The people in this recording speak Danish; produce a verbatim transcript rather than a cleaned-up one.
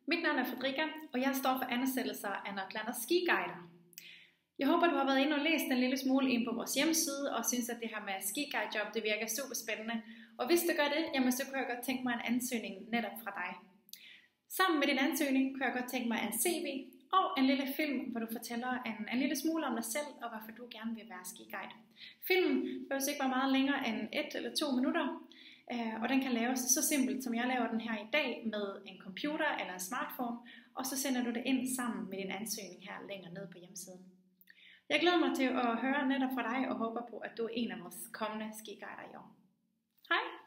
Mit navn er Fredrika, og jeg står for ansættelser af Nordlander skiguider. Jeg håber, du har været inde og læst en lille smule ind på vores hjemmeside, og synes, at det her med skiguidejob, det virker super spændende. Og hvis du gør det, jamen, så kunne jeg godt tænke mig en ansøgning netop fra dig. Sammen med din ansøgning kunne jeg godt tænke mig en C V og en lille film, hvor du fortæller en, en lille smule om dig selv, og hvorfor du gerne vil være skiguide. Filmen behøver ikke være meget længere end et eller to minutter, og den kan laves så simpelt, som jeg laver den her i dag, med en computer eller en smartphone, og så sender du det ind sammen med din ansøgning her længere nede på hjemmesiden. Jeg glæder mig til at høre netop fra dig, og håber på, at du er en af vores kommende skiguider i år. Hej!